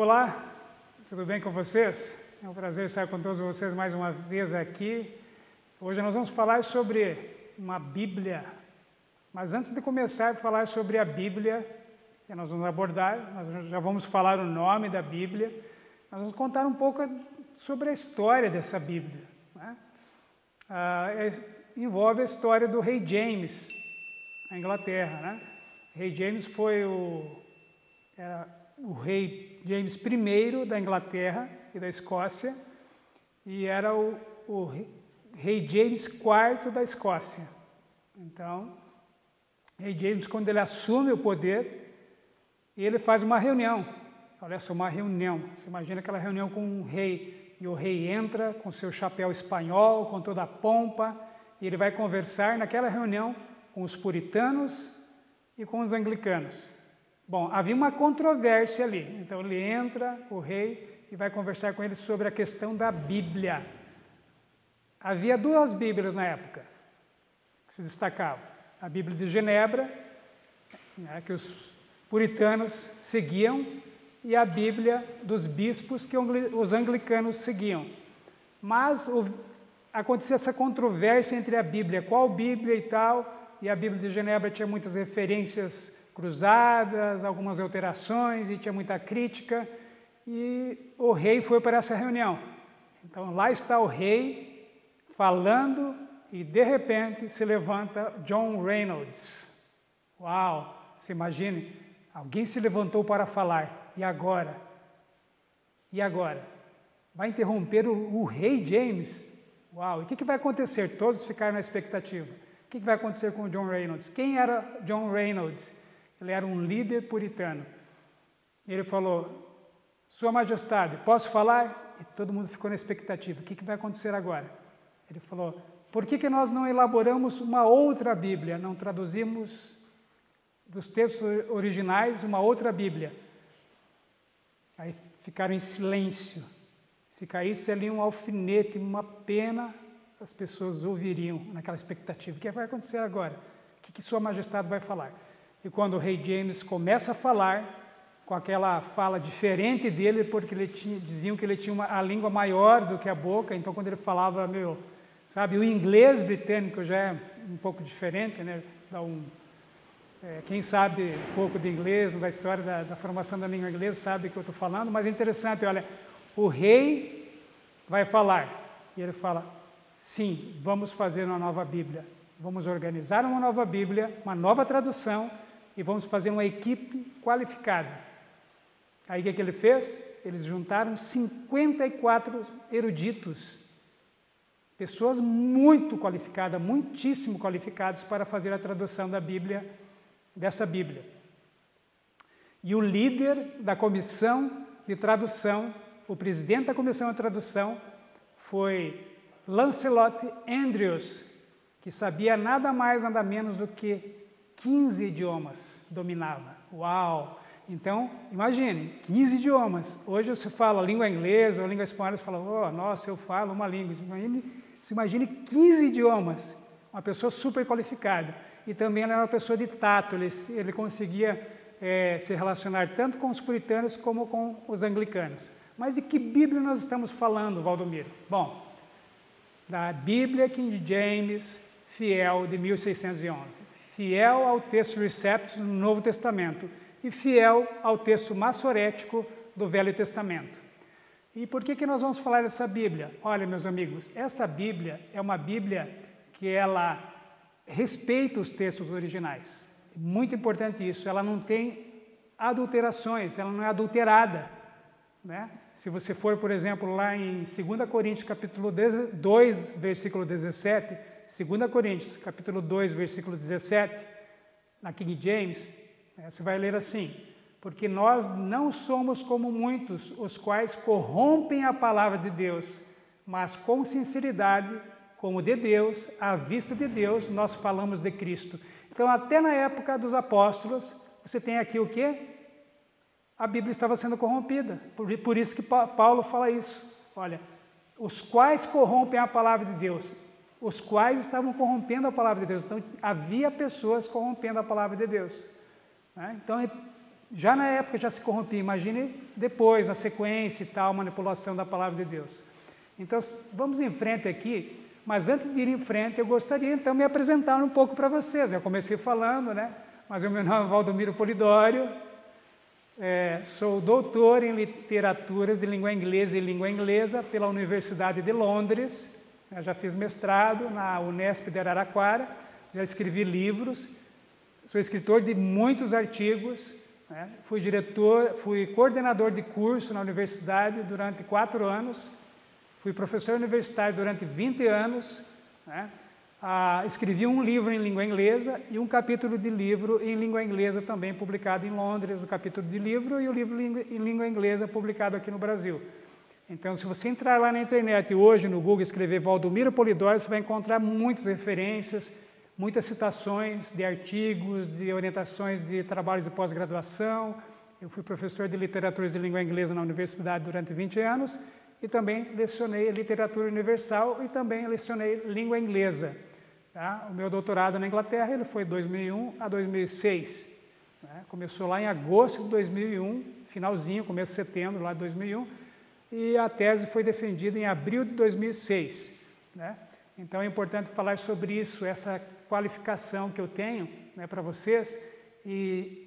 Olá, tudo bem com vocês? É um prazer estar com todos vocês mais uma vez aqui. Hoje nós vamos falar sobre uma Bíblia, mas antes de começar a falar sobre a Bíblia, que nós vamos abordar, nós já vamos falar o nome da Bíblia, nós vamos contar um pouco sobre a história dessa Bíblia, né? Envolve a história do rei James, na Inglaterra, né? O rei James foi o rei James I da Inglaterra e da Escócia, e era o rei James IV da Escócia. Então, o rei James, quando ele assume o poder, ele faz uma reunião. Olha só, uma reunião. Você imagina aquela reunião com um rei, e o rei entra com seu chapéu espanhol, com toda a pompa, e ele vai conversar naquela reunião com os puritanos e com os anglicanos. Bom, havia uma controvérsia ali, então ele entra, o rei, e vai conversar com eles sobre a questão da Bíblia. Havia duas Bíblias na época que se destacavam. A Bíblia de Genebra, né, que os puritanos seguiam, e a Bíblia dos bispos que os anglicanos seguiam. Mas acontecia essa controvérsia entre a Bíblia, qual Bíblia e tal, e a Bíblia de Genebra tinha muitas referências cruzadas, algumas alterações, e tinha muita crítica, e o rei foi para essa reunião. Então lá está o rei falando, e de repente se levanta John Reynolds. Uau! Você imagine, alguém se levantou para falar, e agora? E agora? Vai interromper o rei James? Uau! E o que vai acontecer? Todos ficaram na expectativa. O que vai acontecer com o John Reynolds? Quem era John Reynolds? Ele era um líder puritano. Ele falou: Sua Majestade, posso falar? E todo mundo ficou na expectativa. O que vai acontecer agora? Ele falou: Por que nós não elaboramos uma outra Bíblia? Não traduzimos dos textos originais uma outra Bíblia? Aí ficaram em silêncio. Se caísse ali um alfinete, uma pena, as pessoas ouviriam naquela expectativa. O que vai acontecer agora? O que Sua Majestade vai falar? E quando o rei James começa a falar, com aquela fala diferente dele, porque diziam que ele tinha a língua maior do que a boca, então quando ele falava, o inglês britânico já é um pouco diferente, né? Quem sabe um pouco de inglês, da história da formação da língua inglesa, sabe o que eu estou falando, mas é interessante, olha, o rei vai falar, e ele fala: sim, vamos fazer uma nova Bíblia, vamos organizar uma nova Bíblia, uma nova tradução, e vamos fazer uma equipe qualificada. Aí o que ele fez? Eles juntaram 54 eruditos, pessoas muito qualificadas, muitíssimo qualificadas para fazer a tradução da Bíblia, dessa Bíblia. E o líder da comissão de tradução, o presidente da comissão de tradução, foi Lancelot Andrewes, que sabia nada mais, nada menos do que 15 idiomas dominava. Uau! Então, imagine, 15 idiomas. Hoje você fala língua inglesa ou língua espanhola, você fala: oh, nossa, eu falo uma língua. Você imagine 15 idiomas. Uma pessoa super qualificada. E também ela era uma pessoa de tato. Ele conseguia se relacionar tanto com os puritanos como com os anglicanos. Mas de que Bíblia nós estamos falando, Valdomiro? Bom, da Bíblia King James Fiel de 1611. Fiel ao texto Receptus no Novo Testamento e fiel ao texto massorético do Velho Testamento. E por que nós vamos falar dessa Bíblia? Olha, meus amigos, esta Bíblia é uma Bíblia que ela respeita os textos originais. Muito importante isso, ela não tem adulterações, ela não é adulterada, né? Se você for, por exemplo, lá em 2 Coríntios, capítulo 2, versículo 17... 2 Coríntios, capítulo 2, versículo 17, na King James, você vai ler assim: Porque nós não somos como muitos, os quais corrompem a palavra de Deus, mas com sinceridade, como de Deus, à vista de Deus, nós falamos de Cristo. Então, até na época dos apóstolos, você tem aqui o quê? A Bíblia estava sendo corrompida, por isso que Paulo fala isso. Olha, os quais corrompem a palavra de Deus, os quais estavam corrompendo a palavra de Deus. Então, havia pessoas corrompendo a palavra de Deus, né? Então, Já na época já se corrompia, imagine depois, na sequência e tal, manipulação da palavra de Deus. Então, vamos em frente aqui, mas antes de ir em frente, eu gostaria então de me apresentar um pouco para vocês. Eu comecei falando, né? Mas o meu nome é Valdomiro Polidório, sou doutor em literaturas de língua inglesa e língua inglesa pela Universidade de Londres. Eu já fiz mestrado na Unesp de Araraquara, já escrevi livros, sou escritor de muitos artigos, né? Fui coordenador de curso na universidade durante 4 anos, fui professor universitário durante 20 anos, né? Escrevi um livro em língua inglesa e um capítulo de livro em língua inglesa também publicado em Londres, o capítulo de livro e o livro em língua inglesa publicado aqui no Brasil. Então, se você entrar lá na internet hoje, no Google, escrever Valdomiro Polidório, você vai encontrar muitas referências, muitas citações de artigos, de orientações de trabalhos de pós-graduação. Eu fui professor de literaturas de língua inglesa na universidade durante 20 anos e também lecionei literatura universal e também lecionei língua inglesa. Tá? O meu doutorado na Inglaterra ele foi de 2001 a 2006. Né? Começou lá em agosto de 2001, finalzinho, começo de setembro lá de 2001, e a tese foi defendida em abril de 2006. Né? Então é importante falar sobre isso, essa qualificação que eu tenho, né, para vocês, e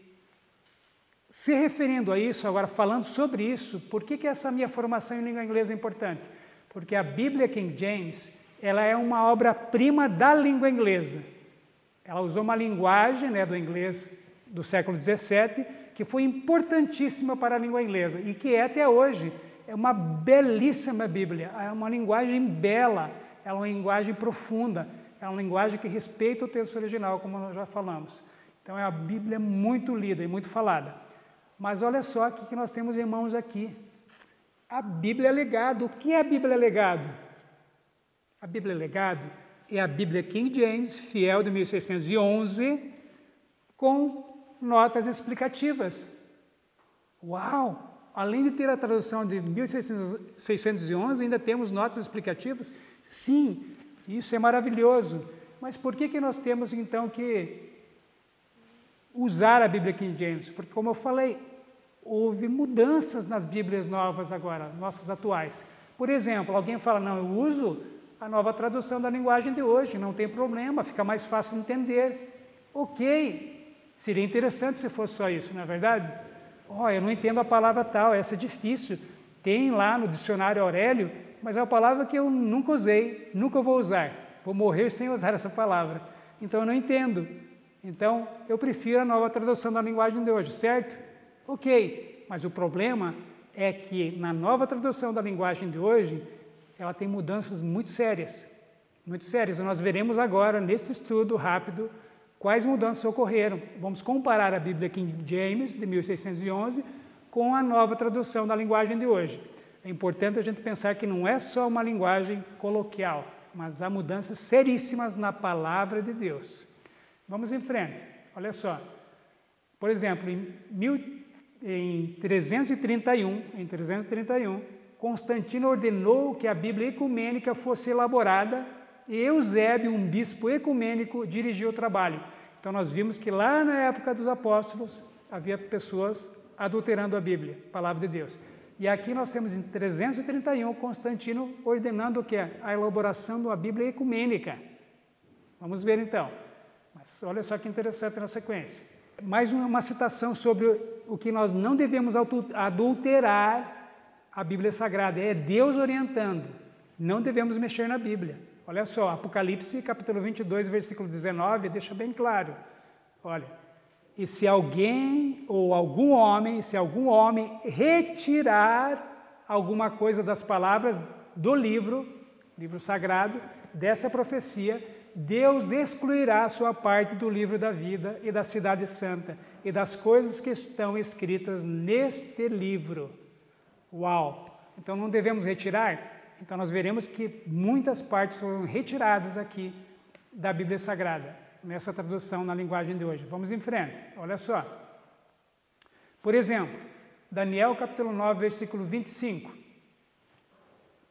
se referindo a isso, agora falando sobre isso, por que essa minha formação em língua inglesa é importante? Porque a Bíblia King James, ela é uma obra-prima da língua inglesa. Ela usou uma linguagem, né, do inglês do século XVII, que foi importantíssima para a língua inglesa e que é até hoje. É uma belíssima Bíblia, é uma linguagem bela, é uma linguagem profunda, é uma linguagem que respeita o texto original, como nós já falamos. Então é uma Bíblia muito lida e muito falada. Mas olha só o que nós temos em mãos aqui. A Bíblia é legado. O que é a Bíblia legado? A Bíblia legado é a Bíblia King James, fiel de 1611, com notas explicativas. Uau! Além de ter a tradução de 1611, ainda temos notas explicativas? Sim, isso é maravilhoso. Mas por que nós temos então que usar a Bíblia King James? Porque, como eu falei, houve mudanças nas Bíblias novas agora, nossas atuais. Por exemplo, alguém fala, não, eu uso a nova tradução da linguagem de hoje, não tem problema, fica mais fácil de entender. Ok, seria interessante se fosse só isso, não é verdade? Eu não entendo a palavra tal, essa é difícil. Tem lá no dicionário Aurélio, mas é uma palavra que eu nunca usei, nunca vou usar. Vou morrer sem usar essa palavra. Então eu não entendo. Então eu prefiro a nova tradução da linguagem de hoje, certo? Ok, mas o problema é que na nova tradução da linguagem de hoje, ela tem mudanças muito sérias. Muito sérias. Nós veremos agora, nesse estudo rápido, quais mudanças ocorreram. Vamos comparar a Bíblia King James, de 1611, com a nova tradução da linguagem de hoje. É importante a gente pensar que não é só uma linguagem coloquial, mas há mudanças seríssimas na palavra de Deus. Vamos em frente. Olha só. Por exemplo, em 331, Constantino ordenou que a Bíblia ecumênica fosse elaborada e Eusébio, um bispo ecumênico, dirigiu o trabalho. Então nós vimos que lá na época dos apóstolos havia pessoas adulterando a Bíblia, a palavra de Deus. E aqui nós temos em 331 Constantino ordenando o que é? A elaboração de uma Bíblia ecumênica. Vamos ver então. Mas olha só que interessante na sequência. Mais uma citação sobre o que nós não devemos adulterar a Bíblia Sagrada. É Deus orientando. Não devemos mexer na Bíblia. Olha só, Apocalipse, capítulo 22, versículo 19, deixa bem claro. Olha, e se alguém ou algum homem retirar alguma coisa das palavras do livro sagrado, dessa profecia, Deus excluirá a sua parte do livro da vida e da cidade santa e das coisas que estão escritas neste livro. Uau! Então não devemos retirar? Então nós veremos que muitas partes foram retiradas aqui da Bíblia Sagrada, nessa tradução na linguagem de hoje. Vamos em frente, olha só. Por exemplo, Daniel capítulo 9, versículo 25.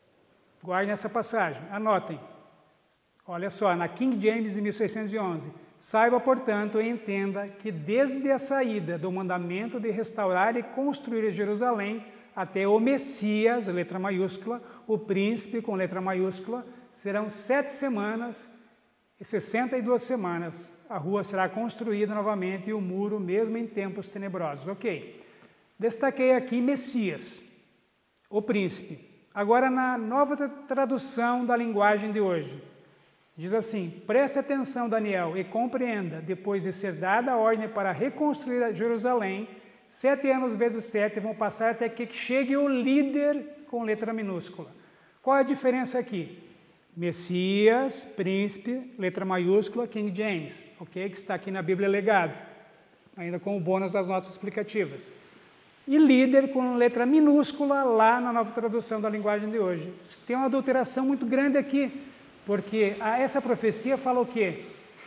Guardem essa passagem, anotem. Olha só, na King James de 1611. Saiba, portanto, e entenda que desde a saída do mandamento de restaurar e construir Jerusalém até o Messias, letra maiúscula, o príncipe com letra maiúscula, serão 7 semanas e 62 semanas. A rua será construída novamente e o muro, mesmo em tempos tenebrosos. Ok. Destaquei aqui Messias, o príncipe. Agora, na nova tradução da linguagem de hoje, diz assim: preste atenção, Daniel, e compreenda, depois de ser dada a ordem para reconstruir Jerusalém, 7 anos vezes 7 vão passar até que chegue o líder com letra minúscula. Qual é a diferença aqui? Messias, príncipe, letra maiúscula, King James, ok? Que está aqui na Bíblia Legado, ainda com o bônus das notas explicativas. E líder com letra minúscula lá na nova tradução da linguagem de hoje. Tem uma adulteração muito grande aqui, porque essa profecia fala o quê?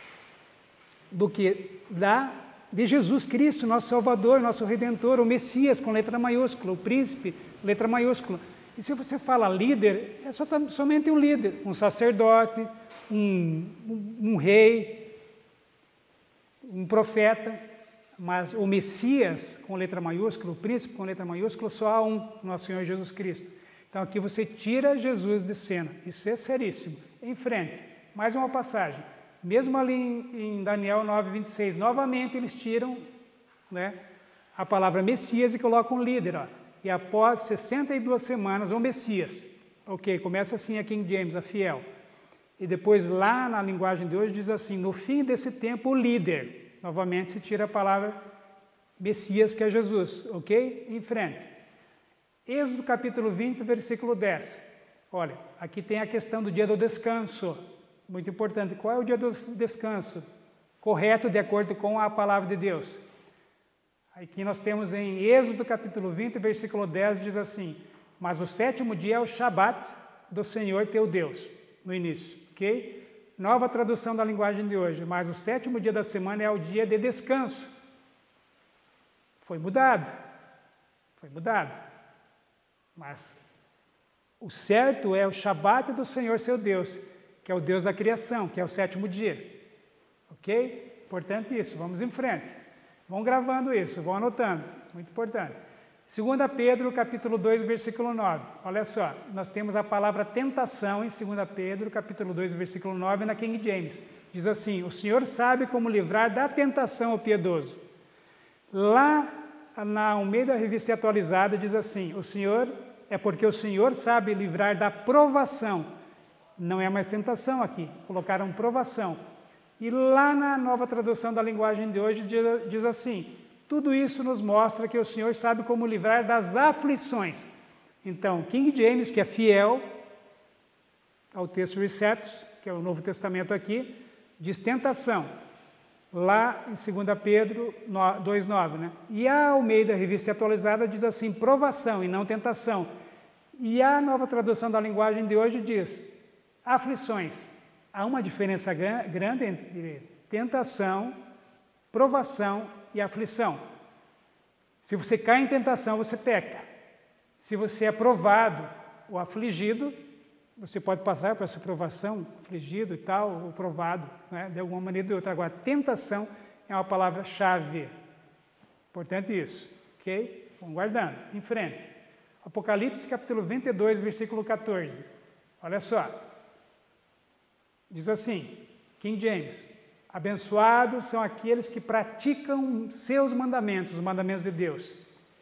De Jesus Cristo, nosso Salvador, nosso Redentor, o Messias com letra maiúscula, o príncipe, letra maiúscula. E se você fala líder, é somente um líder, um sacerdote, um rei, um profeta, mas o Messias com letra maiúscula, o príncipe com letra maiúscula, só há um, nosso Senhor Jesus Cristo. Então aqui você tira Jesus de cena, isso é seríssimo. Em frente, mais uma passagem, mesmo ali em Daniel 9:26, novamente eles tiram, né, a palavra Messias e colocam líder, ó. E após 62 semanas, o Messias. Ok, começa assim a King James, a fiel. E depois lá na linguagem de hoje diz assim, no fim desse tempo o líder. Novamente se tira a palavra Messias, que é Jesus. Ok? Em frente. Êxodo capítulo 20, versículo 10. Olha, aqui tem a questão do dia do descanso. Muito importante. Qual é o dia do descanso? Correto de acordo com a palavra de Deus. Aqui nós temos em Êxodo capítulo 20, versículo 10, diz assim: mas o 7º dia é o Shabat do Senhor teu Deus, no início, ok? Nova tradução da linguagem de hoje, mas o 7º dia da semana é o dia de descanso. Foi mudado, mas o certo é o Shabat do Senhor seu Deus, que é o Deus da criação, que é o 7º dia, ok? Portanto isso, vamos em frente. Vão gravando isso, vão anotando, muito importante. 2 Pedro, capítulo 2, versículo 9. Olha só, nós temos a palavra tentação em 2 Pedro, capítulo 2, versículo 9, na King James. Diz assim, o Senhor sabe como livrar da tentação o piedoso. Lá na Almeida Revista Atualizada diz assim, porque o Senhor sabe livrar da provação. Não é mais tentação aqui, colocaram provação. E lá na nova tradução da linguagem de hoje diz assim, tudo isso nos mostra que o Senhor sabe como livrar das aflições. Então, King James, que é fiel ao texto Receptus, que é o Novo Testamento aqui, diz tentação. Lá em 2 Pedro 2,9, né? E a Almeida Revista Atualizada diz assim, provação e não tentação. E a nova tradução da linguagem de hoje diz, aflições. Há uma diferença grande entre tentação, provação e aflição. Se você cai em tentação, você peca. Se você é provado ou afligido, você pode passar por essa provação, afligido e tal, ou provado, né, de alguma maneira ou de outra. Agora, tentação é uma palavra-chave. Importante isso, ok? Vamos guardando. Em frente. Apocalipse, capítulo 22, versículo 14. Olha só. Diz assim, King James, abençoados são aqueles que praticam seus mandamentos, os mandamentos de Deus.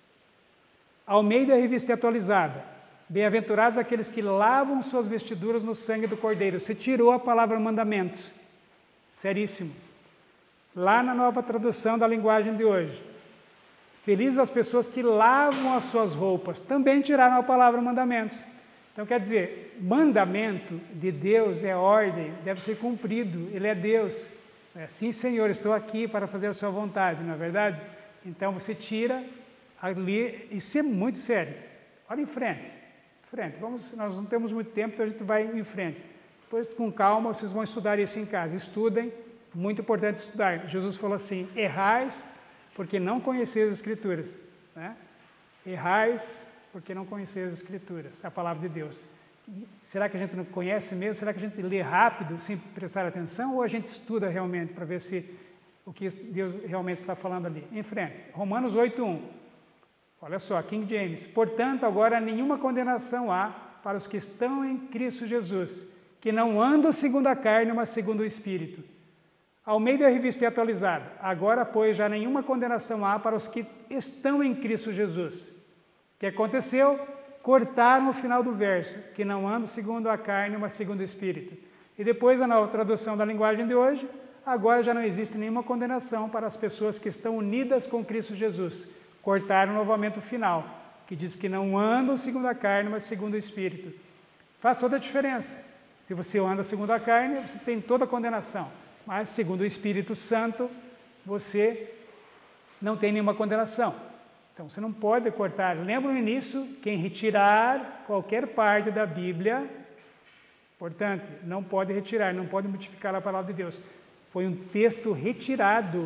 Almeida Revista Atualizada, bem-aventurados aqueles que lavam suas vestiduras no sangue do Cordeiro. Você tirou a palavra mandamentos, seríssimo. Lá na nova tradução da linguagem de hoje, felizes as pessoas que lavam as suas roupas, também tiraram a palavra mandamentos. Então, quer dizer, mandamento de Deus é ordem, deve ser cumprido, Ele é Deus. Sim, Senhor, estou aqui para fazer a sua vontade, não é verdade? Então, você tira ali, isso é muito sério. Olha em frente. Nós não temos muito tempo, então a gente vai em frente. Depois, com calma, vocês vão estudar isso em casa. Estudem, muito importante estudar. Jesus falou assim, errais porque não conheceis as Escrituras. Né? Errais porque não conheceis as Escrituras, a palavra de Deus. Será que a gente não conhece mesmo? Será que a gente lê rápido, sem prestar atenção? Ou a gente estuda realmente para ver se o que Deus realmente está falando ali? Em frente. Romanos 8:1. Olha só, King James. Portanto, agora nenhuma condenação há para os que estão em Cristo Jesus, que não andam segundo a carne, mas segundo o Espírito. Almeida Revista Atualizada. Agora, pois, já nenhuma condenação há para os que estão em Cristo Jesus. O que aconteceu? Cortaram o final do verso, que não andam segundo a carne, mas segundo o Espírito. E depois, a nova tradução da linguagem de hoje, agora já não existe nenhuma condenação para as pessoas que estão unidas com Cristo Jesus. Cortaram novamente o final, que diz que não andam segundo a carne, mas segundo o Espírito. Faz toda a diferença. Se você anda segundo a carne, você tem toda a condenação. Mas, segundo o Espírito Santo, você não tem nenhuma condenação. Então, você não pode cortar. Lembra no início, quem retirar qualquer parte da Bíblia, portanto, não pode retirar, não pode modificar a palavra de Deus. Foi um texto retirado.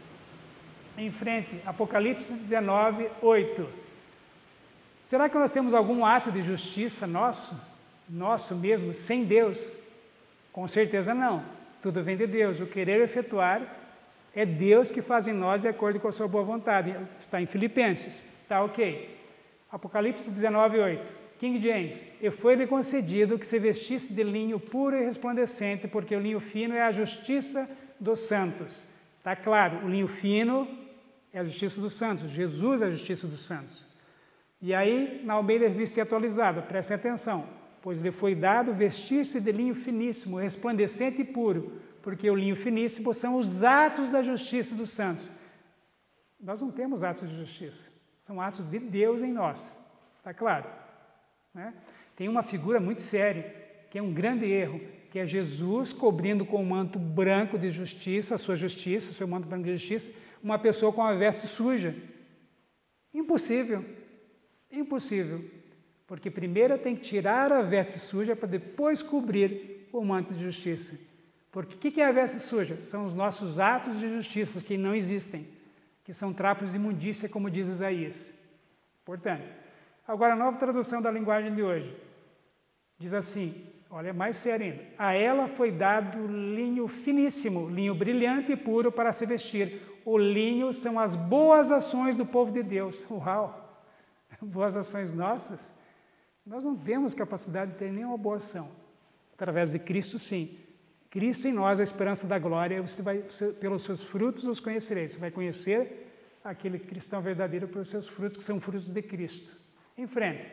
Em frente, Apocalipse 19:8. Será que nós temos algum ato de justiça nosso mesmo, sem Deus? Com certeza não. Tudo vem de Deus. O querer efetuar é Deus que faz em nós de acordo com a sua boa vontade. Está em Filipenses. Está ok. Apocalipse 19:8. King James. E foi-lhe concedido que se vestisse de linho puro e resplandecente, porque o linho fino é a justiça dos santos. Está claro, o linho fino é a justiça dos santos. Jesus é a justiça dos santos. E aí, na Almeida Revista Atualizada, prestem atenção. Pois lhe foi dado vestir-se de linho finíssimo, resplandecente e puro, porque o linho finíssimo são os atos da justiça dos santos. Nós não temos atos de justiça, são atos de Deus em nós, está claro? Né? Tem uma figura muito séria, que é um grande erro, que é Jesus cobrindo com um manto branco de justiça, a sua justiça, o seu manto branco de justiça, uma pessoa com a veste suja. Impossível, impossível. Porque primeiro tem que tirar a veste suja para depois cobrir o manto de justiça. Porque o que é a veste suja? São os nossos atos de justiça que não existem, que são trapos de imundícia, como diz Isaías. Portanto, agora a nova tradução da linguagem de hoje diz assim, olha, mais sério ainda. A ela foi dado linho finíssimo, linho brilhante e puro para se vestir. O linho são as boas ações do povo de Deus. Uau! Boas ações nossas? Nós não temos capacidade de ter nenhuma boa ação. Através de Cristo, sim. Cristo em nós, a esperança da glória, você vai, pelos seus frutos os conhecereis. Você vai conhecer aquele cristão verdadeiro pelos seus frutos, que são frutos de Cristo. Em frente.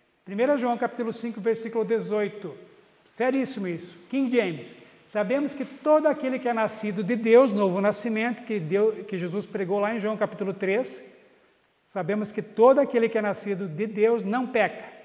1 João capítulo 5, versículo 18. Seríssimo isso. King James. Sabemos que todo aquele que é nascido de Deus, novo nascimento, que Jesus pregou lá em João capítulo 3, sabemos que todo aquele que é nascido de Deus não peca.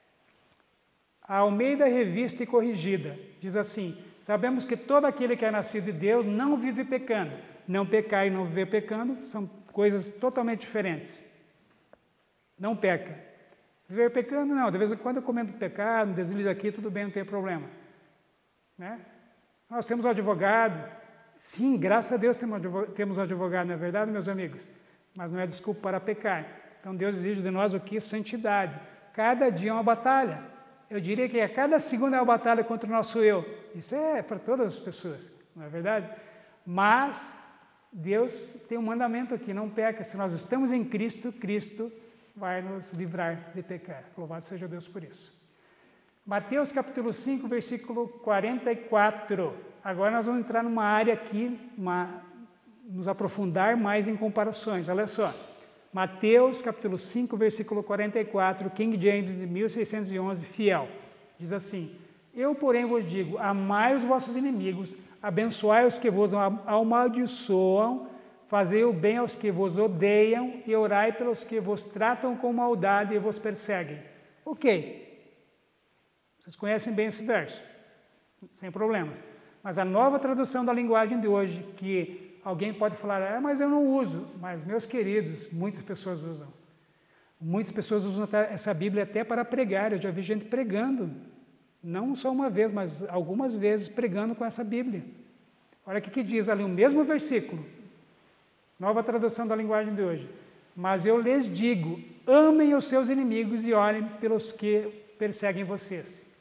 A Almeida Revista e Corrigida diz assim, sabemos que todo aquele que é nascido de Deus não vive pecando. Não pecar e não viver pecando são coisas totalmente diferentes. Não peca. Viver pecando, não. De vez em quando eu comento pecado, deslizo aqui, tudo bem, não tem problema. Né? Nós temos um advogado. Sim, graças a Deus temos um advogado, não é verdade, meus amigos? Mas não é desculpa para pecar. Então Deus exige de nós o que? Santidade. Cada dia é uma batalha. Eu diria que a cada segundo é uma batalha contra o nosso eu. Isso é para todas as pessoas, não é verdade? Mas Deus tem um mandamento aqui, não peca. Se nós estamos em Cristo, Cristo vai nos livrar de pecar. Louvado seja Deus por isso. Mateus capítulo 5, versículo 44. Agora nós vamos entrar numa área aqui, nos aprofundar mais em comparações. Olha só. Mateus capítulo 5, versículo 44, King James de 1611, fiel. Diz assim, eu, porém, vos digo, amai os vossos inimigos, abençoai os que vos amaldiçoam, fazei o bem aos que vos odeiam e orai pelos que vos tratam com maldade e vos perseguem. Ok. Vocês conhecem bem esse verso, sem problemas. Mas a nova tradução da linguagem de hoje, que alguém pode falar, mas eu não uso. Mas, meus queridos, muitas pessoas usam. Muitas pessoas usam essa Bíblia até para pregar. Eu já vi gente pregando, não só uma vez, mas algumas vezes pregando com essa Bíblia. Olha o que diz ali, o mesmo versículo. Nova tradução da linguagem de hoje. Mas eu lhes digo, amem os seus inimigos e orem pelos que perseguem vocês.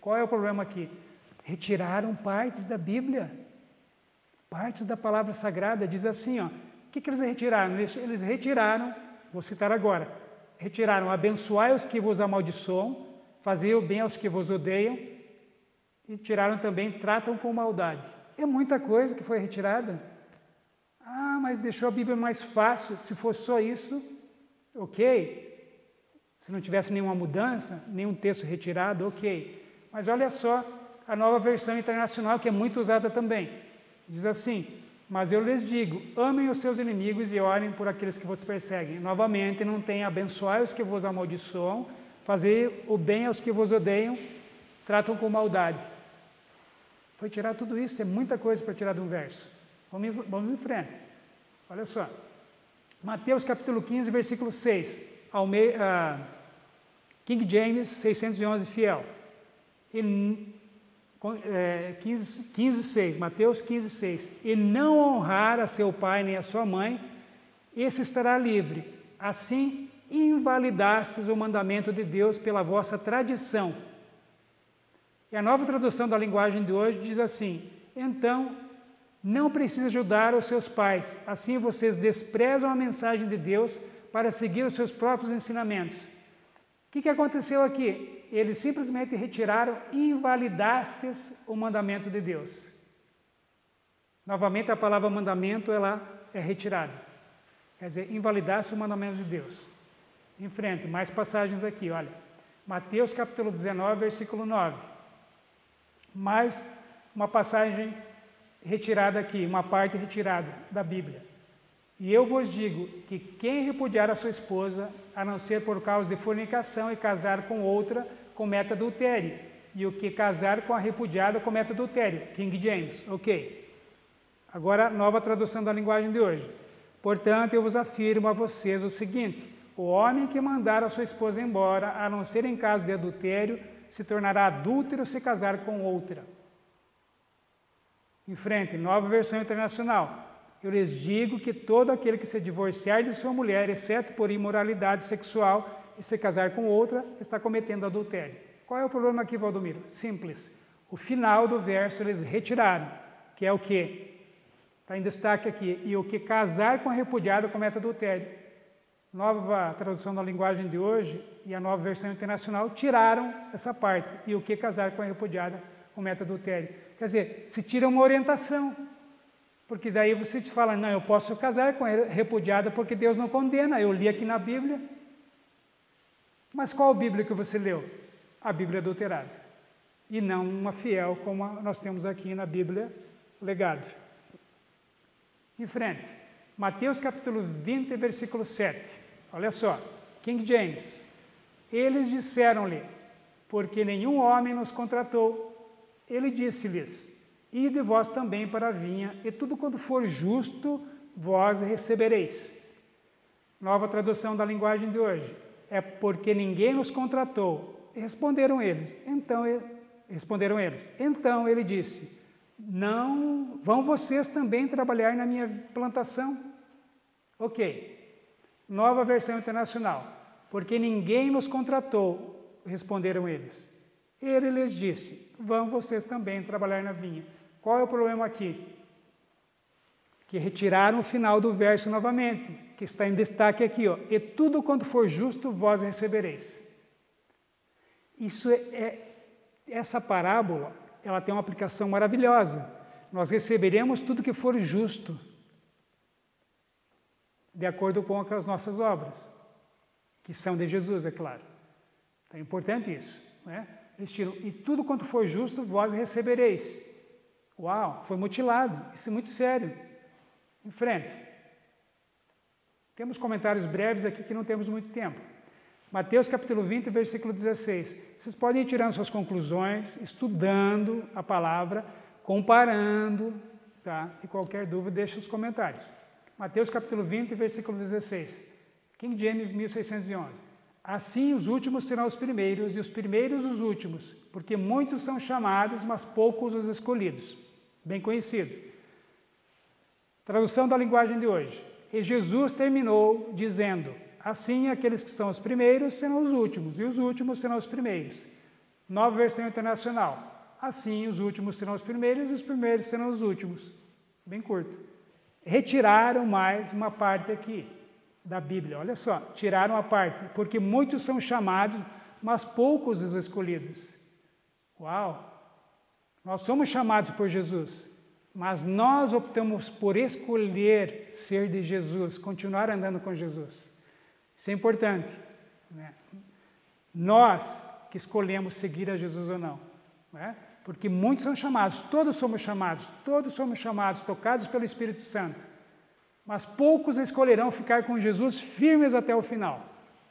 Qual é o problema aqui? Retiraram partes da Bíblia, partes da palavra sagrada. Diz assim, ó, o que eles retiraram? Eles retiraram, vou citar agora, retiraram: abençoai os que vos amaldiçoam, fazei o bem aos que vos odeiam, e tiraram também: tratam com maldade. É muita coisa que foi retirada. Ah, mas deixou a Bíblia mais fácil. Se fosse só isso, ok. Se não tivesse nenhuma mudança, nenhum texto retirado, ok. Mas olha só a Nova Versão Internacional, que é muito usada também. Diz assim: mas eu lhes digo, amem os seus inimigos e orem por aqueles que vos perseguem. Novamente, não tem: abençoai os que vos amaldiçoam, fazer o bem aos que vos odeiam, tratam com maldade. Foi tirar tudo isso, é muita coisa para tirar de um verso. Vamos em frente. Olha só. Mateus capítulo 15, versículo 6. King James 611 fiel. 15, 6. Mateus 15, 6. E não honrar a seu pai nem a sua mãe, esse estará livre. Assim, invalidastes o mandamento de Deus pela vossa tradição. E a Nova Tradução da Linguagem de hoje diz assim: então, não precisa ajudar os seus pais, assim vocês desprezam a mensagem de Deus para seguir os seus próprios ensinamentos. O que aconteceu aqui? Eles simplesmente retiraram: invalidastes o mandamento de Deus. Novamente, a palavra mandamento, ela é retirada. Quer dizer, invalidaste o mandamento de Deus. Em frente, mais passagens aqui, olha. Mateus capítulo 19, versículo 9. Mais uma passagem retirada aqui, uma parte retirada da Bíblia. E eu vos digo que quem repudiar a sua esposa, a não ser por causa de fornicação, e casar com outra, comete adultério. E o que casar com a repudiada comete adultério. King James, ok. Agora, nova tradução da linguagem de hoje. Portanto, eu vos afirmo a vocês o seguinte: o homem que mandar a sua esposa embora, a não ser em caso de adultério, se tornará adúltero se casar com outra. Em frente, Nova Versão Internacional. Eu lhes digo que todo aquele que se divorciar de sua mulher, exceto por imoralidade sexual, e se casar com outra, está cometendo adultério. Qual é o problema aqui, Valdomiro? Simples. O final do verso eles retiraram, que é o quê? Está em destaque aqui: e o que casar com a repudiada comete adultério. Nova Tradução da Linguagem de hoje e a Nova Versão Internacional tiraram essa parte: e o que casar com a repudiada comete adultério. Quer dizer, se tira uma orientação, porque daí você te fala: não, eu posso casar com a repudiada porque Deus não condena, eu li aqui na Bíblia. Mas qual Bíblia que você leu? A Bíblia adulterada, e não uma fiel como nós temos aqui na Bíblia Legado. Em frente, Mateus capítulo 20, versículo 7. Olha só, King James. Eles disseram-lhe: porque nenhum homem nos contratou. Ele disse-lhes: ide vós também para a vinha, e tudo quanto for justo, vós recebereis. Nova Tradução da Linguagem de hoje. É porque ninguém nos contratou. Responderam eles. Então ele disse: não, vão vocês também trabalhar na minha plantação? Ok. Nova Versão Internacional. Porque ninguém nos contratou, responderam eles. Ele lhes disse: vão vocês também trabalhar na vinha. Qual é o problema aqui? Que retiraram o final do verso novamente, que está em destaque aqui, ó. E tudo quanto for justo, vós recebereis. Essa parábola, ela tem uma aplicação maravilhosa. Nós receberemos tudo que for justo, de acordo com as nossas obras, que são de Jesus, é claro. Então, é importante isso, né? Eles tiram: e tudo quanto for justo, vós recebereis. Uau, foi mutilado, isso é muito sério. Em frente. Temos comentários breves aqui que não temos muito tempo. Mateus capítulo 20, versículo 16. Vocês podem ir tirando suas conclusões, estudando a palavra, comparando, tá? E qualquer dúvida, deixe os comentários. Mateus capítulo 20, versículo 16. King James 1611. Assim os últimos serão os primeiros, e os primeiros os últimos, porque muitos são chamados, mas poucos os escolhidos. Bem conhecido. Tradução da linguagem de hoje. E Jesus terminou dizendo: assim aqueles que são os primeiros serão os últimos, e os últimos serão os primeiros. Nova Versão Internacional. Assim, os últimos serão os primeiros e os primeiros serão os últimos. Bem curto. Retiraram mais uma parte aqui da Bíblia. Olha só, tiraram a parte, porque muitos são chamados, mas poucos os escolhidos. Uau! Nós somos chamados por Jesus, mas nós optamos por escolher ser de Jesus, continuar andando com Jesus. Isso é importante, né? Nós que escolhemos seguir a Jesus ou não, né? Porque muitos são chamados, todos somos chamados, tocados pelo Espírito Santo, mas poucos escolherão ficar com Jesus firmes até o final.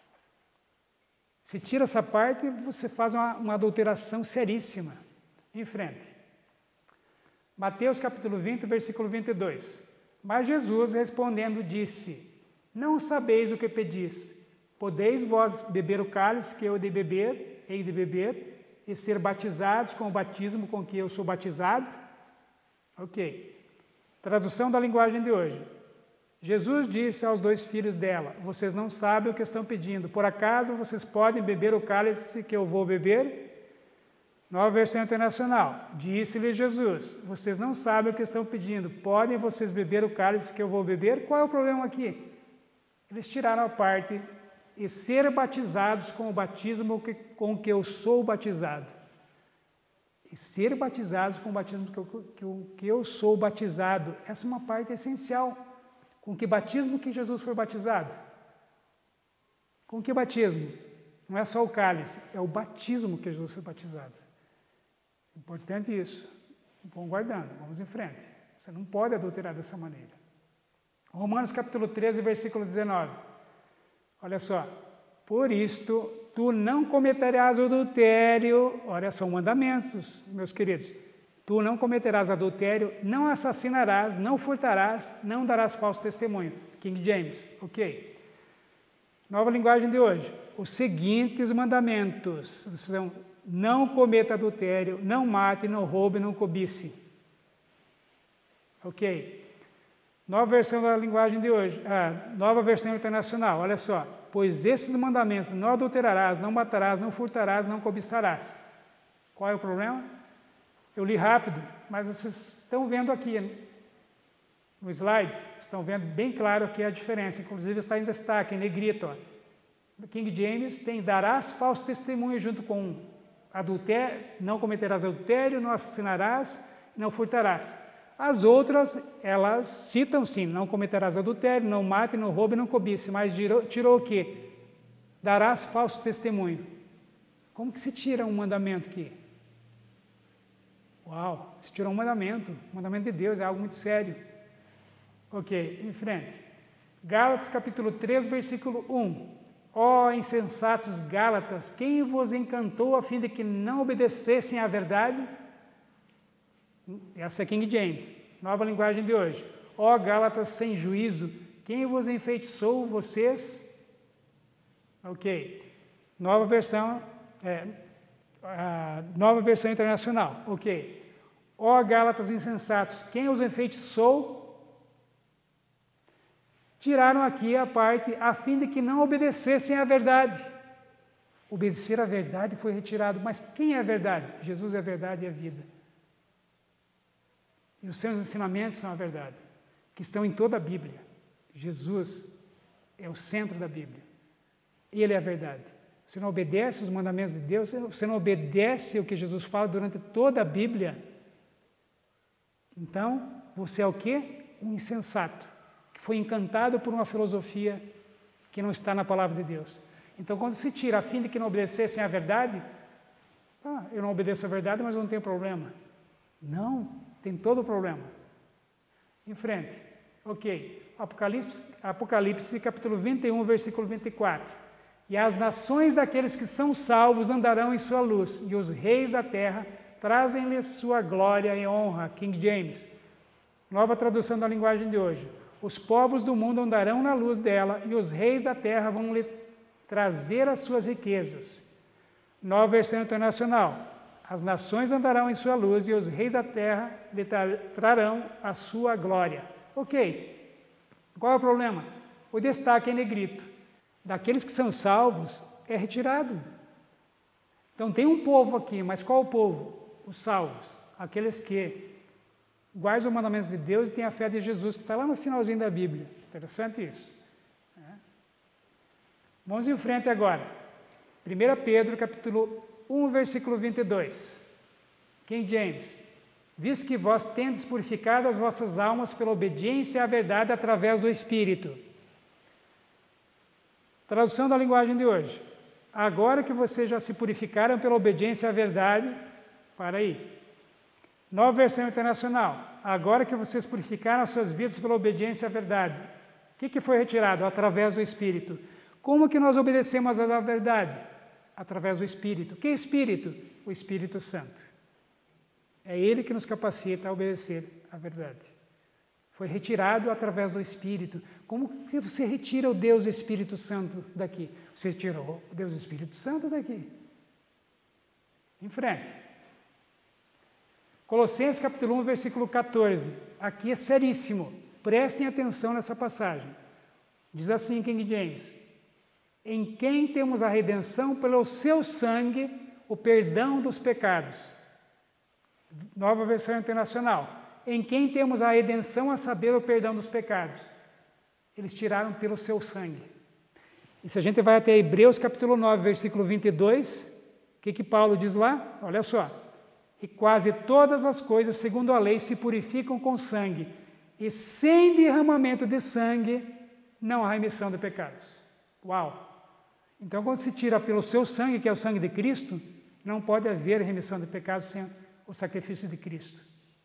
Se tira essa parte, você faz uma adulteração seríssima. Em frente. Mateus capítulo 20, versículo 22. Mas Jesus respondendo disse: Não sabeis o que pedis. Podeis vós beber o cálice que eu hei de beber, e ser batizados com o batismo com que eu sou batizado? Ok. Tradução da linguagem de hoje. Jesus disse aos 2 filhos dela: Vocês não sabem o que estão pedindo. Por acaso vocês podem beber o cálice que eu vou beber? Nova Versão Internacional. Disse-lhe Jesus: Vocês não sabem o que estão pedindo. Podem vocês beber o cálice que eu vou beber? Qual é o problema aqui? Eles tiraram a parte e ser batizados com o batismo com que eu sou batizado. E ser batizados com o batismo que eu sou batizado. Essa é uma parte essencial. Com que batismo que Jesus foi batizado? Com que batismo? Não é só o cálice, é o batismo que Jesus foi batizado. Importante isso. Vamos guardando, vamos em frente. Você não pode adulterar dessa maneira. Romanos capítulo 13, versículo 19. Olha só. Por isto, tu não cometerás adultério. Olha, são mandamentos, meus queridos. Tu não cometerás adultério, não assassinarás, não furtarás, não darás falso testemunho. King James, ok. Nova linguagem de hoje. Os seguintes mandamentos são: não cometa adultério, não mate, não roube, não cobice. Ok. Nova versão da linguagem de hoje. Nova Versão Internacional. Olha só. Pois esses mandamentos: não adulterarás, não matarás, não furtarás, não cobiçarás. Qual é o problema? Eu li rápido, mas vocês estão vendo aqui no slide, estão vendo bem claro aqui a diferença. Inclusive está em destaque, em negrito. Ó. King James tem: darás falso testemunho junto com adultério, não cometerás adultério, não assassinarás, não furtarás. As outras, elas citam sim: não cometerás adultério, não mate, não roube, não cobice, mas tirou o quê? Darás falso testemunho. Como que se tira um mandamento aqui? Uau, se tirou um mandamento de Deus, é algo muito sério. Ok, em frente. Gálatas capítulo 3, versículo 1. Ó insensatos Gálatas, quem vos encantou a fim de que não obedecessem à verdade? Essa é King James, nova linguagem de hoje. Ó Gálatas sem juízo, quem vos enfeitiçou vocês? Ok. Nova versão Internacional. Ok. Ó Gálatas insensatos, quem os enfeitiçou? Tiraram aqui a parte a fim de que não obedecessem à verdade. Obedecer à verdade foi retirado. Mas quem é a verdade? Jesus é a verdade e a vida. E os seus ensinamentos são a verdade, que estão em toda a Bíblia. Jesus é o centro da Bíblia. Ele é a verdade. Você não obedece os mandamentos de Deus, você não obedece o que Jesus fala durante toda a Bíblia. Então, você é o quê? Um insensato, que foi encantado por uma filosofia que não está na palavra de Deus. Então, quando se tira a fim de que não obedecessem à verdade, eu não obedeço à verdade, mas não tem problema. Não, tem todo o problema. Em frente. Ok. Apocalipse capítulo 21, versículo 24. E as nações daqueles que são salvos andarão em sua luz, e os reis da terra trazem-lhes sua glória e honra. King James. Nova tradução da linguagem de hoje. Os povos do mundo andarão na luz dela, e os reis da terra vão lhe trazer as suas riquezas. Nova versão internacional. As nações andarão em sua luz, e os reis da terra lhe trarão a sua glória. Ok. Qual é o problema? O destaque é negrito. Daqueles que são salvos é retirado. Então tem um povo aqui, mas qual o povo? Os salvos, aqueles que guardam os mandamentos de Deus e têm a fé de Jesus, que está lá no finalzinho da Bíblia. Interessante isso. Vamos em frente agora. 1 Pedro, capítulo 1, versículo 22. King James. Visto que vós tendes purificado as vossas almas pela obediência à verdade através do Espírito. Tradução da linguagem de hoje. Agora que vocês já se purificaram pela obediência à verdade, para aí. Nova versão internacional. Agora que vocês purificaram as suas vidas pela obediência à verdade. O que foi retirado? Através do Espírito. Como que nós obedecemos à verdade? Através do Espírito. Que Espírito? O Espírito Santo. É Ele que nos capacita a obedecer à verdade. Foi retirado através do Espírito. Como que você retira o Deus Espírito Santo daqui? Você tirou o Deus Espírito Santo daqui. Em frente. Colossenses capítulo 1, versículo 14. Aqui é seríssimo. Prestem atenção nessa passagem. Diz assim King James. Em quem temos a redenção pelo seu sangue, o perdão dos pecados. Nova versão internacional. Em quem temos a redenção, a saber, o perdão dos pecados. Eles tiraram pelo seu sangue. E se a gente vai até Hebreus capítulo 9, versículo 22, o que Paulo diz lá? Olha só. E quase todas as coisas, segundo a lei, se purificam com sangue. E sem derramamento de sangue, não há remissão de pecados. Uau! Então, quando se tira pelo seu sangue, que é o sangue de Cristo, não pode haver remissão de pecados sem o sacrifício de Cristo.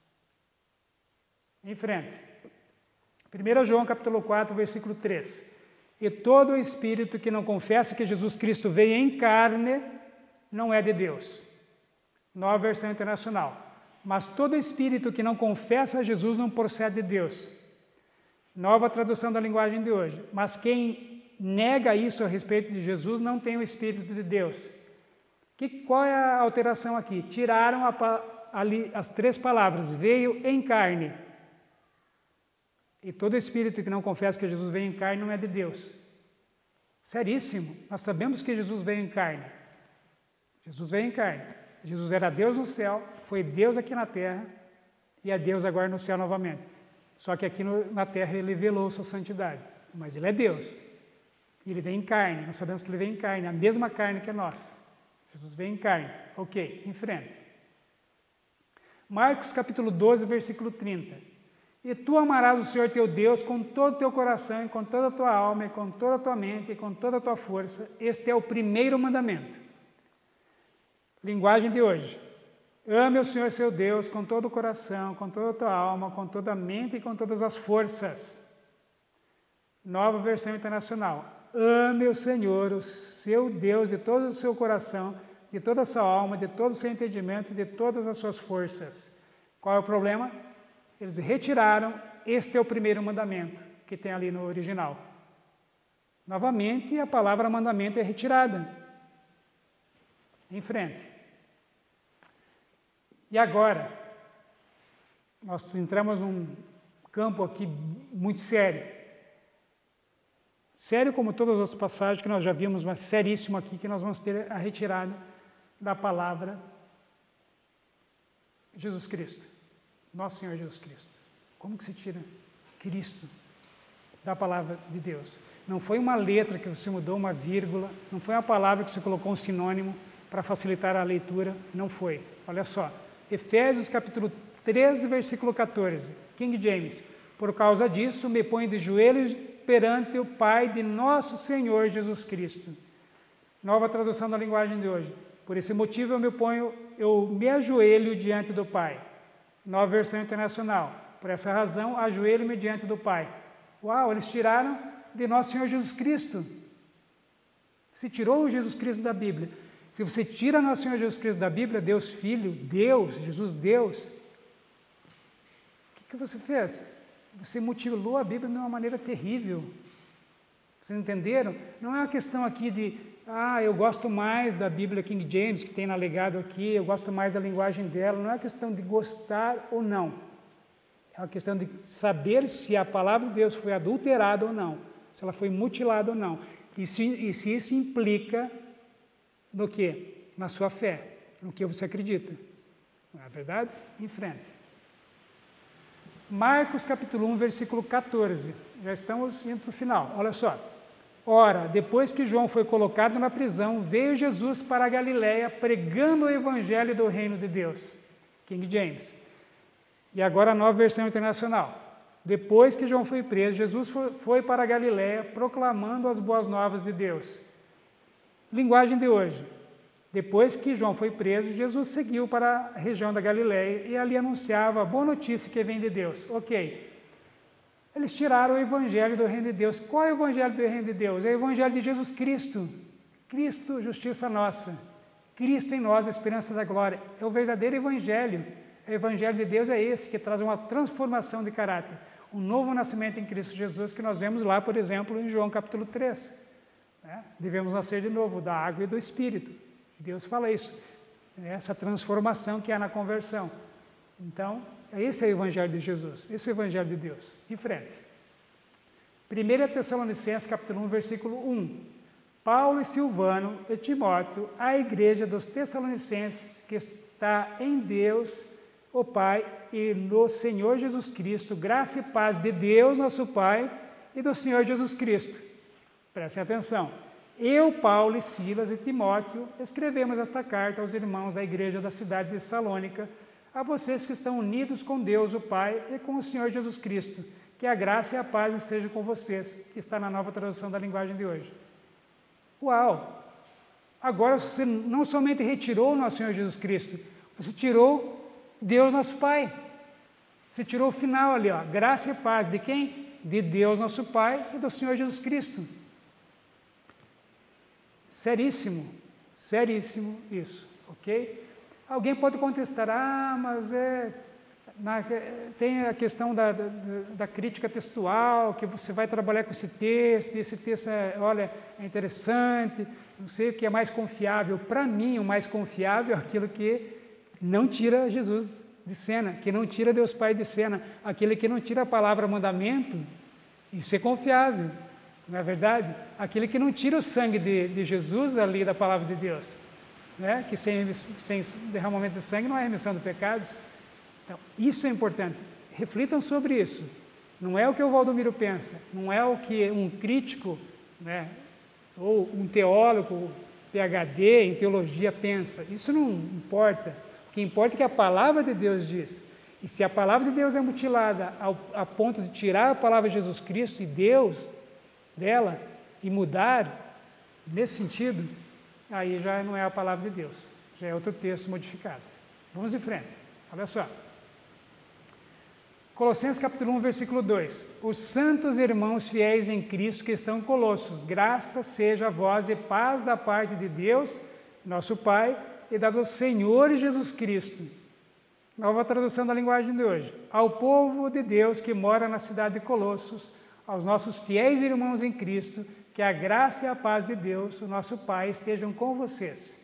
Em frente. 1 João capítulo 4, versículo 3. E todo espírito que não confessa que Jesus Cristo veio em carne, não é de Deus. Nova versão internacional. Mas todo espírito que não confessa a Jesus não procede de Deus. Nova tradução da linguagem de hoje. Mas quem nega isso a respeito de Jesus não tem o Espírito de Deus. Qual é a alteração aqui? Tiraram ali as três palavras, veio em carne. E todo espírito que não confessa que Jesus veio em carne não é de Deus. Seríssimo. Nós sabemos que Jesus veio em carne. Jesus veio em carne. Jesus era Deus no céu, foi Deus aqui na terra e é Deus agora no céu novamente. Só que aqui na terra ele revelou sua santidade. Mas ele é Deus. E ele vem em carne. Nós sabemos que ele vem em carne, a mesma carne que é nossa. Jesus vem em carne. Ok, em frente. Marcos capítulo 12, versículo 30. E tu amarás o Senhor teu Deus com todo o teu coração, e com toda a tua alma, e com toda a tua mente, e com toda a tua força. Este é o primeiro mandamento. Linguagem de hoje. Ame o Senhor seu Deus com todo o coração, com toda a tua alma, com toda a mente e com todas as forças. Nova versão internacional. Ame o Senhor, o seu Deus, de todo o seu coração, de toda a sua alma, de todo o seu entendimento, de todas as suas forças. Qual é o problema? Eles retiraram, este é o primeiro mandamento, que tem ali no original. Novamente, a palavra mandamento é retirada. Em frente. E agora, nós entramos num campo aqui muito sério. Sério como todas as passagens que nós já vimos, mas seríssimo aqui, que nós vamos ter a retirada da palavra Jesus Cristo. Nosso Senhor Jesus Cristo. Como que se tira Cristo da palavra de Deus? Não foi uma letra que você mudou, uma vírgula, não foi uma palavra que você colocou um sinônimo para facilitar a leitura, não foi. Olha só, Efésios capítulo 13, versículo 14, King James. Por causa disso, me ponho de joelhos perante o Pai de nosso Senhor Jesus Cristo. Nova tradução da linguagem de hoje. Por esse motivo eu me ajoelho diante do Pai. Nova versão internacional. Por essa razão, ajoelho-me diante do Pai. Uau, eles tiraram de nosso Senhor Jesus Cristo. Se tirou o Jesus Cristo da Bíblia. Se você tira nosso Senhor Jesus Cristo da Bíblia, Deus Filho, Deus, Jesus Deus, o que você fez? Você mutilou a Bíblia de uma maneira terrível. Vocês entenderam? Não é uma questão aqui de, eu gosto mais da Bíblia King James, que tem na legado aqui, eu gosto mais da linguagem dela. Não é uma questão de gostar ou não. É uma questão de saber se a palavra de Deus foi adulterada ou não, se ela foi mutilada ou não. E se isso implica no quê? Na sua fé, no que você acredita. Não é verdade? Em frente. Marcos capítulo 1, versículo 14. Já estamos indo para o final. Olha só. Ora, depois que João foi colocado na prisão, veio Jesus para a Galiléia pregando o evangelho do reino de Deus. King James. E agora a nova versão internacional. Depois que João foi preso, Jesus foi para a Galiléia proclamando as boas novas de Deus. Linguagem de hoje. Depois que João foi preso, Jesus seguiu para a região da Galiléia e ali anunciava a boa notícia que vem de Deus. Ok. Eles tiraram o evangelho do reino de Deus. Qual é o evangelho do reino de Deus? É o evangelho de Jesus Cristo. Cristo, justiça nossa. Cristo em nós, a esperança da glória. É o verdadeiro evangelho. O evangelho de Deus é esse, que traz uma transformação de caráter. Um novo nascimento em Cristo Jesus, que nós vemos lá, por exemplo, em João capítulo 3. Devemos nascer de novo, da água e do Espírito. Deus fala isso, essa transformação que há na conversão. Então, esse é o Evangelho de Jesus, esse é o Evangelho de Deus. Em frente. 1 Tessalonicenses, capítulo 1, versículo 1. Paulo e Silvano e Timóteo, a igreja dos Tessalonicenses, que está em Deus, o Pai, e no Senhor Jesus Cristo, graça e paz de Deus, nosso Pai, e do Senhor Jesus Cristo. Prestem atenção. Eu, Paulo, e Silas e Timóteo, escrevemos esta carta aos irmãos da igreja da cidade de Salônica, a vocês que estão unidos com Deus, o Pai, e com o Senhor Jesus Cristo. Que a graça e a paz estejam com vocês, que está na nova tradução da linguagem de hoje. Uau! Agora você não somente retirou o nosso Senhor Jesus Cristo, você tirou Deus, nosso Pai. Você tirou o final ali, ó, graça e paz. De quem? De Deus, nosso Pai, e do Senhor Jesus Cristo. Seríssimo, seríssimo isso, ok? Alguém pode contestar, mas tem a questão da crítica textual, que você vai trabalhar com esse texto, e esse texto é interessante, não sei o que é mais confiável. Para mim, o mais confiável é aquilo que não tira Jesus de cena, que não tira Deus Pai de cena, aquele que não tira a palavra mandamento, isso é confiável. Não é verdade? Aquele que não tira o sangue de Jesus ali da palavra de Deus, né? Que sem derramamento de sangue não há remissão de pecados. Então, isso é importante. Reflitam sobre isso. Não é o que o Valdomiro pensa, não é o que um crítico, né, ou um teólogo, PhD em teologia pensa. Isso não importa. O que importa é que a palavra de Deus diz. E se a palavra de Deus é mutilada a ponto de tirar a palavra de Jesus Cristo e Deus dela e mudar nesse sentido, aí já não é a palavra de Deus, já é outro texto modificado. Vamos em frente, olha só. Colossenses capítulo 1, versículo 2. Os santos irmãos fiéis em Cristo que estão em Colossos, graça seja a vós e paz da parte de Deus, nosso Pai, e da do Senhor Jesus Cristo. Nova tradução da linguagem de hoje. Ao povo de Deus que mora na cidade de Colossos, aos nossos fiéis irmãos em Cristo, que a graça e a paz de Deus, o nosso Pai, estejam com vocês.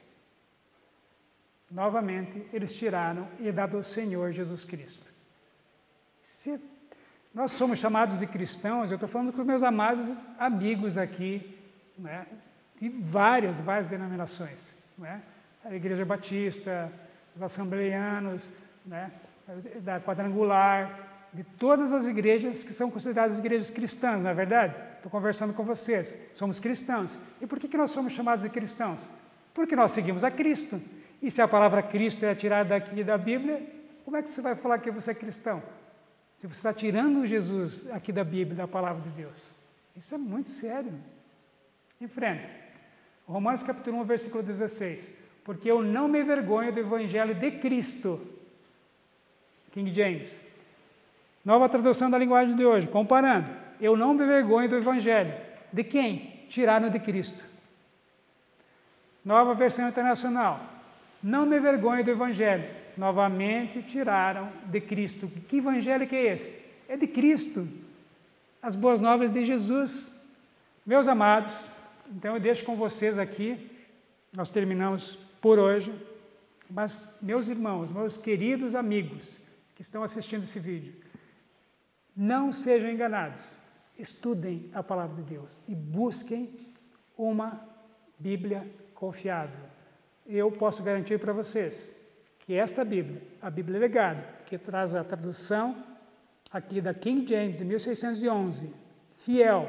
Novamente, eles tiraram e dado ao Senhor Jesus Cristo. Se nós somos chamados de cristãos, eu estou falando com os meus amados amigos aqui, né, de várias denominações, né, a Igreja Batista, os Assembleianos, né, da Quadrangular, de todas as igrejas que são consideradas igrejas cristãs, não é verdade? Estou conversando com vocês. Somos cristãos. E por que nós somos chamados de cristãos? Porque nós seguimos a Cristo. E se a palavra Cristo é tirada daqui da Bíblia, como é que você vai falar que você é cristão? Se você está tirando Jesus aqui da Bíblia, da palavra de Deus. Isso é muito sério. Em frente. Romanos capítulo 1, versículo 16. Porque eu não me envergonho do evangelho de Cristo. King James. Nova tradução da linguagem de hoje, comparando. Eu não me envergonho do evangelho. De quem? Tiraram de Cristo. Nova versão internacional. Não me envergonho do evangelho. Novamente tiraram de Cristo. Que evangelho que é esse? É de Cristo. As boas novas de Jesus. Meus amados, então eu deixo com vocês aqui. Nós terminamos por hoje. Mas, meus irmãos, meus queridos amigos que estão assistindo esse vídeo, não sejam enganados. Estudem a palavra de Deus e busquem uma Bíblia confiável. eu posso garantir para vocês que esta Bíblia, a Bíblia Legado, que traz a tradução aqui da King James de 1611, fiel,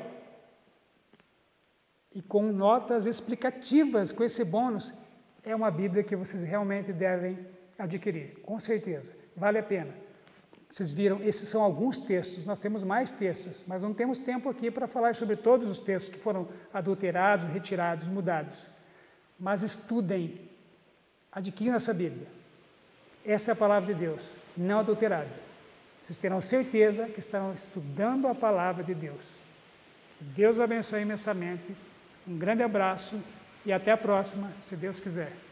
e com notas explicativas, com esse bônus, é uma Bíblia que vocês realmente devem adquirir, com certeza, vale a pena. Vocês viram, esses são alguns textos, nós temos mais textos, mas não temos tempo aqui para falar sobre todos os textos que foram adulterados, retirados, mudados. Mas estudem, adquiram essa Bíblia. Essa é a palavra de Deus, não adulterada. Vocês terão certeza que estão estudando a palavra de Deus. Que Deus abençoe imensamente. Um grande abraço e até a próxima, se Deus quiser.